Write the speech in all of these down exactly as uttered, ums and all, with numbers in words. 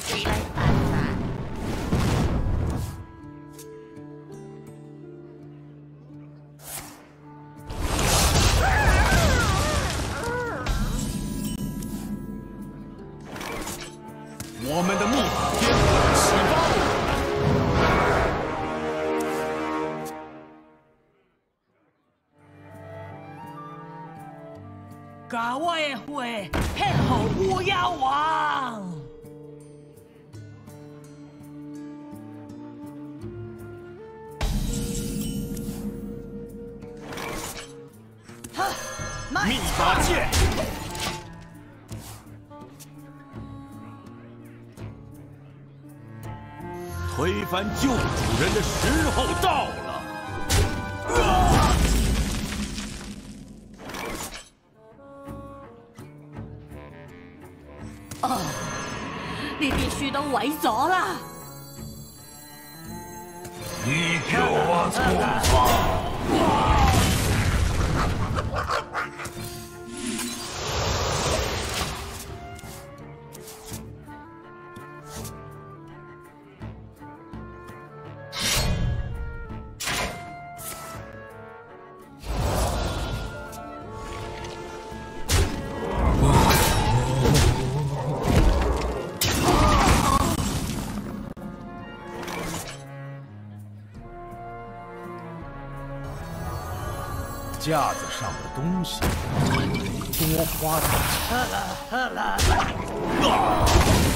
谁来办呐？ 我们的秘法天启发。 甲我的花献给乌鸦王。 哈， 秘法剑，推翻旧主人的时候到了。啊哦，你必须都毀咗啦！ 你叫我出发！架子上的东西多花点钱。 喝了喝了。 啊！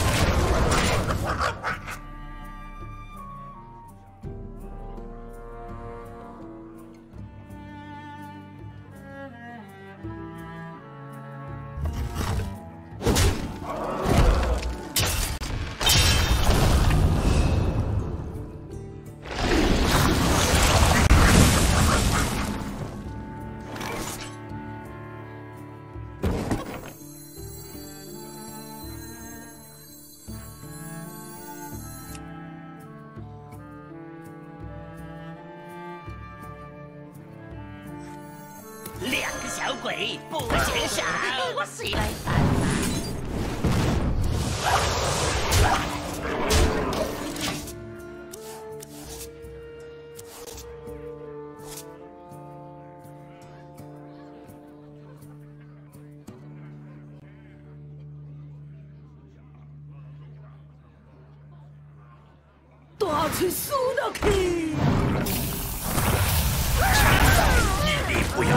两个小鬼不减少， 我谁来办呐？ 大去输了去！ 屹立不摇。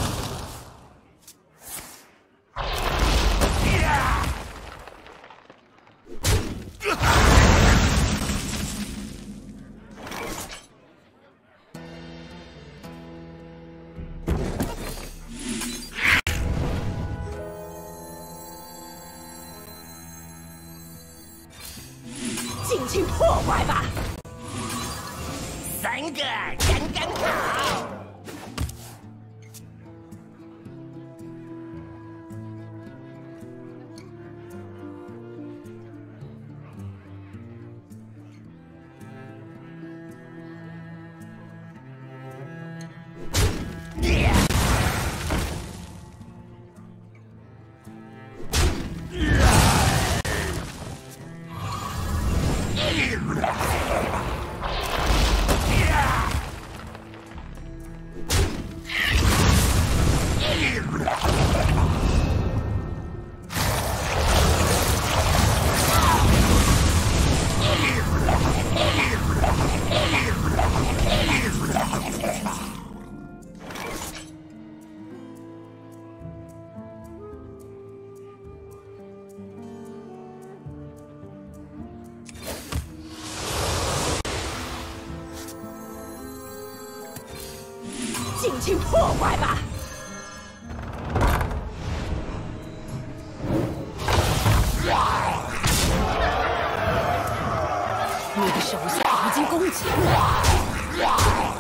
尽情破坏吧！ 三个刚刚好。 尽情破坏吧！ 你的手下已经攻击了。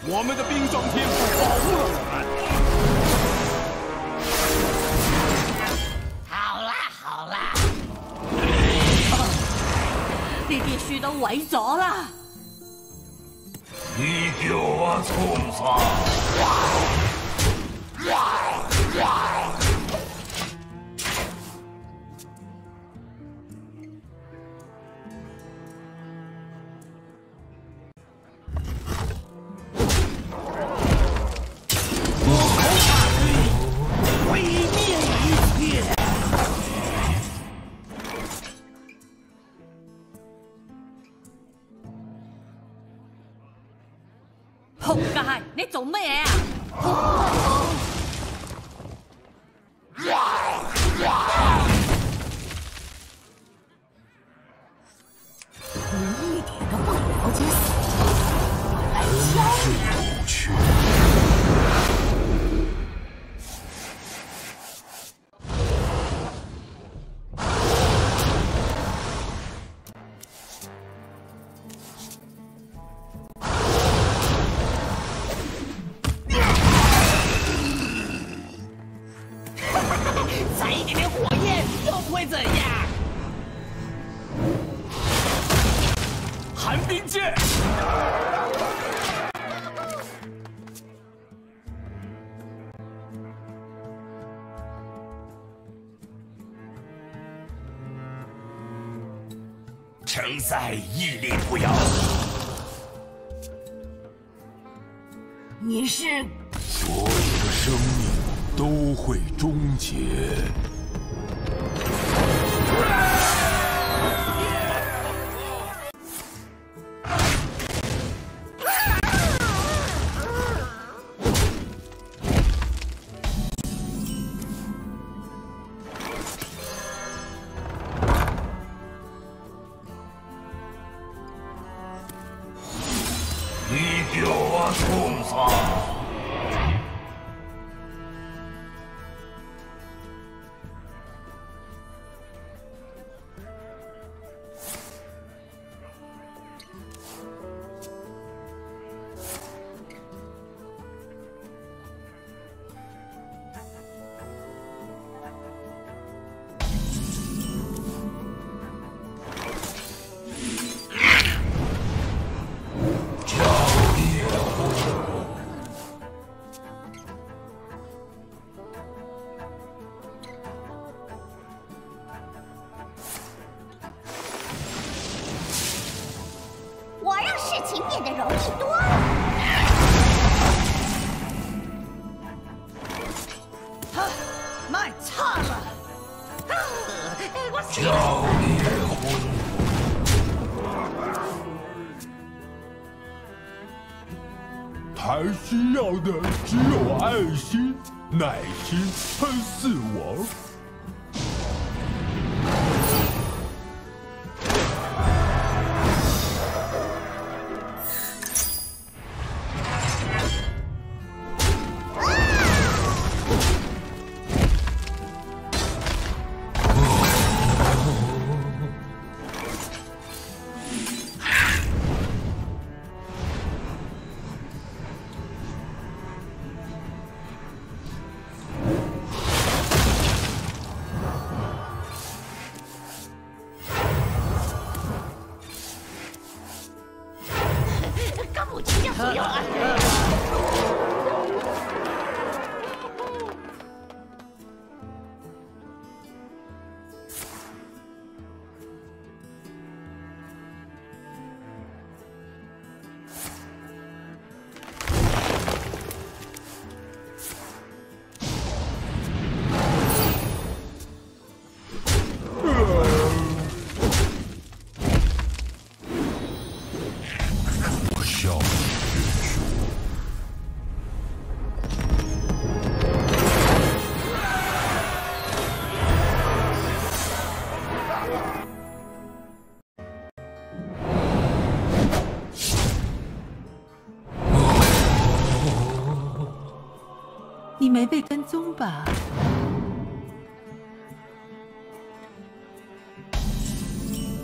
我们的冰霜天赋保护了我们。好啦好啦， 你必须都毀咗啦！ 你叫我衝啥？ 仆街！你做乜嘢啊？ 你一点都不了解死我来教你。 有趣。 再一点点火焰又会怎样？ 寒冰剑。承载屹立不摇。 你是所有的生命。 都会终结。你叫我冲啥？ 我让事情变得容易多了。哈，卖差了！我叫灭魂。他需要的只有爱心、耐心和死亡。 根本就叫所有安人。 你没被跟踪吧？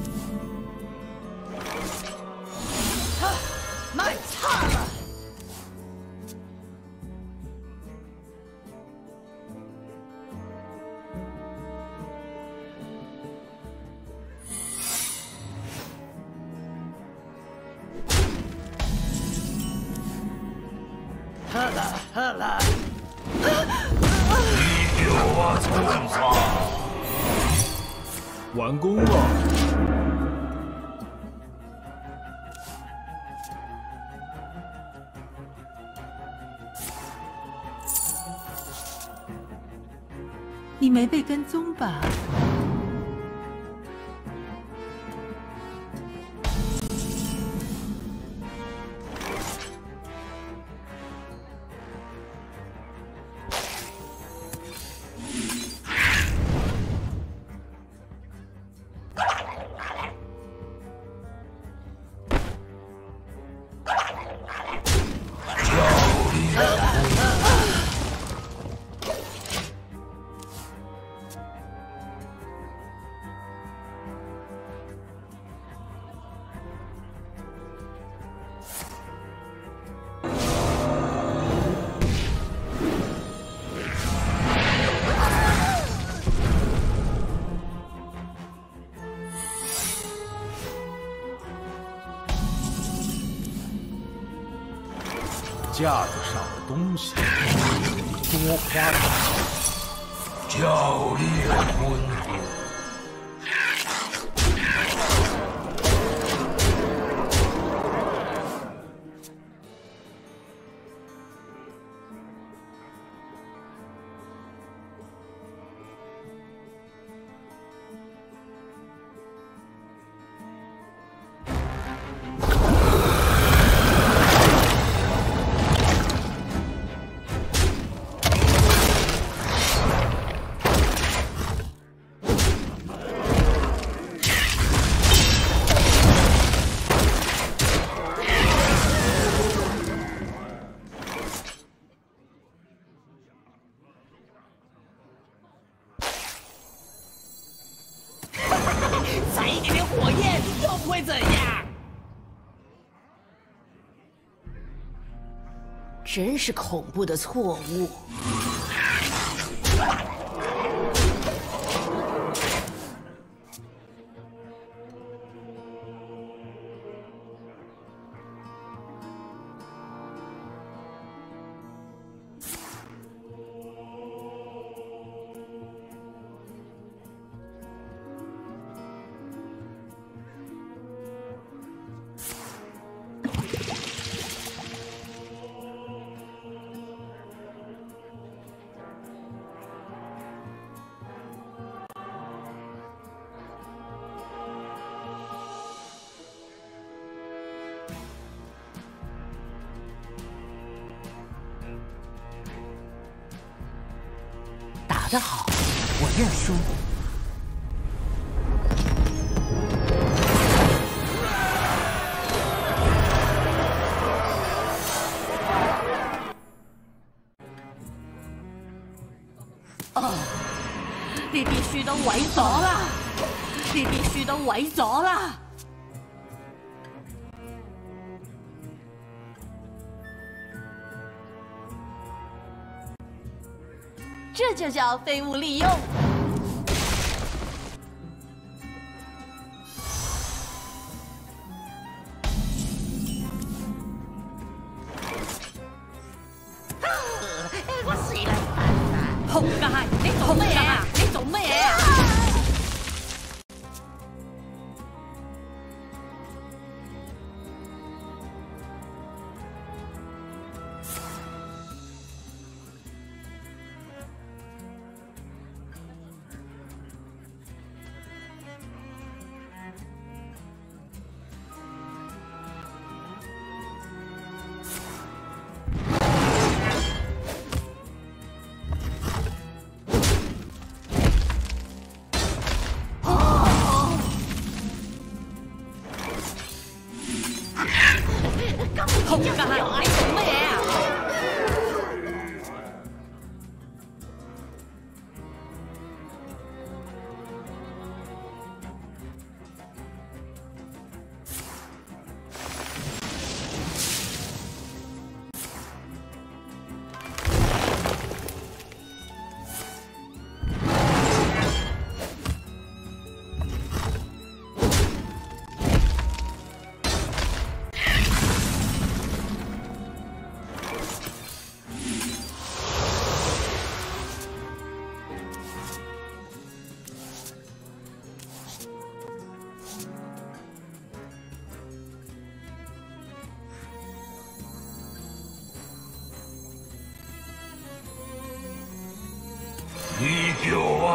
卖差了！ 喝了喝了。 你有啊，村长！ 完工了。 你没被跟踪吧？ 架子上的东西多夸张！ 教练温柔。 再一点点火焰又不会怎样。 真是恐怖的错误。打得好，我认输。 哦，你必須都毀咗啦！你必須都毀咗啦！这就叫废物利用。我死啦！仆街！你做乜嘢啊？你做乜嘢啊？仆街！你做乜嘢啊？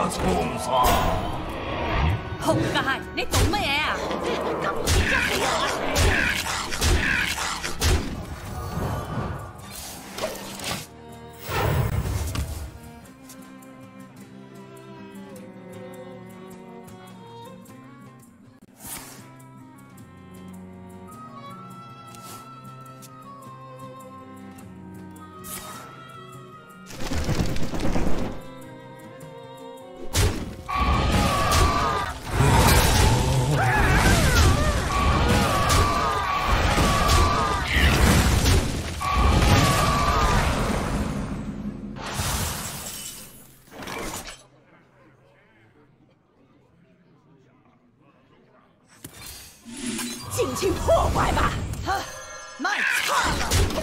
啊，冲杀！ 仆街，你做乜嘢啊？ 尽情破坏吧！ 哼，卖差了。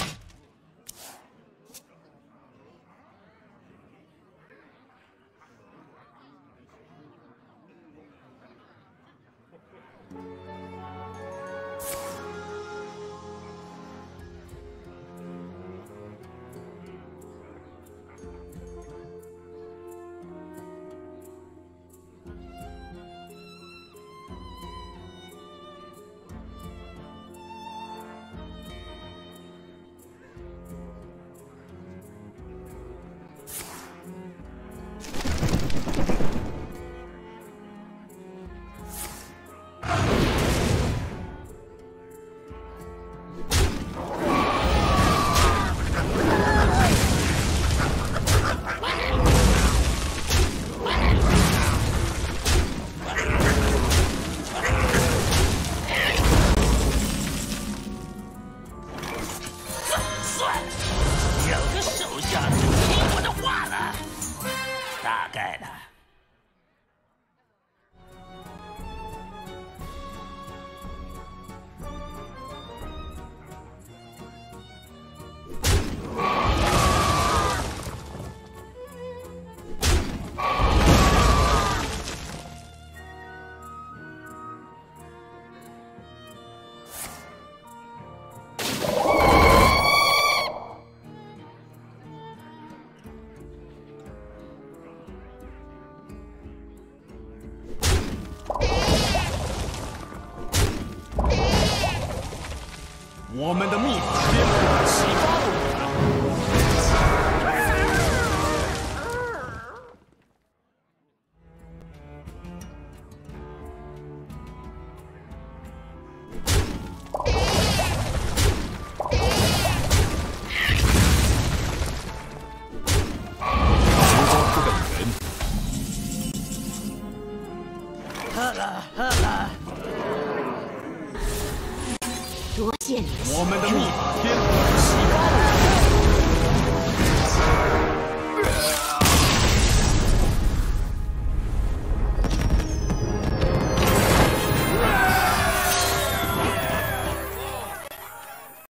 我们的秘法天赋启发了我们。烛光不等人。 喝了，喝了。 多谢你的我们的秘法天赋启发